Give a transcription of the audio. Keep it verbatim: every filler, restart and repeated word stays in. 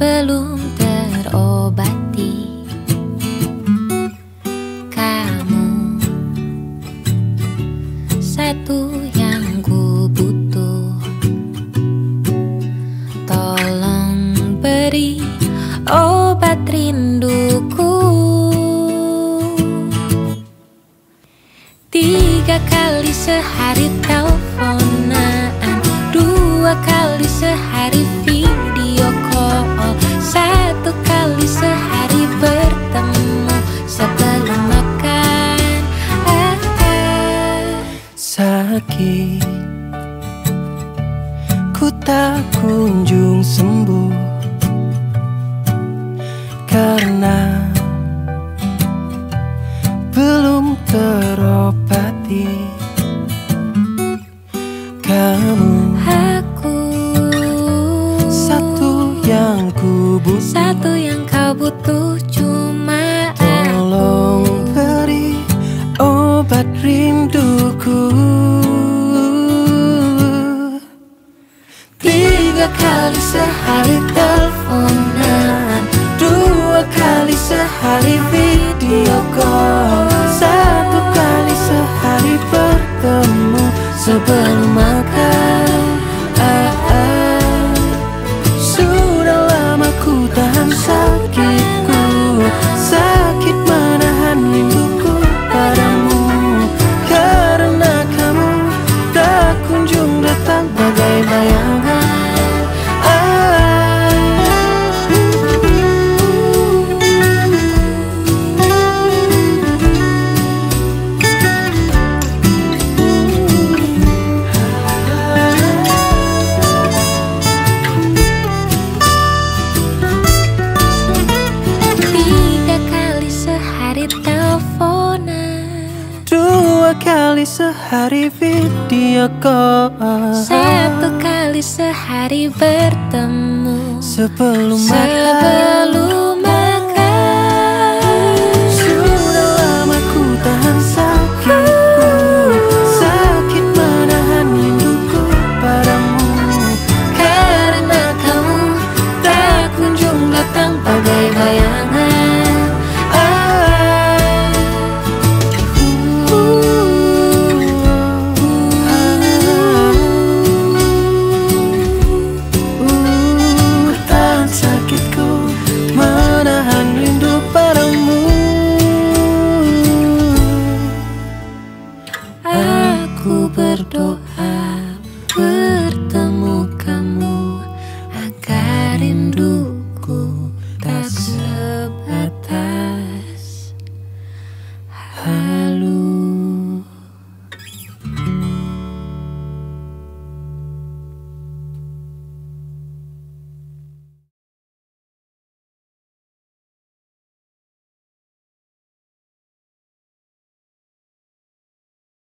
sebelum terobati. Kamu satu yang ku butuh. Tolong beri obat rinduku. Tiga kali sehari teleponan, dua kali sehari video call, satu kali sehari bertemu sebelum makan. Ah, ah. Sakit, ku tak kunjung sembuh karena belum terobati. Kamu Aku satu yang ku butuh. satu yang kau butuh cuma Tolong beri obat rinduku. Tiga kali sehari teleponan, dua kali sehari video call, satu kali sehari bertemu sebelum makan. Ah, ah. Sudah lama ku tahan sakitku, sakit menahan rinduku padamu, karena kamu tak kunjung datang bagai bayangan. Dua kali sehari video call, satu kali sehari bertemu sebelum sebelum makan. Sudah lama ku tahan sakitku, sakit menahan rinduku padamu, Karena kamu tak kunjung datang bagai bayangan.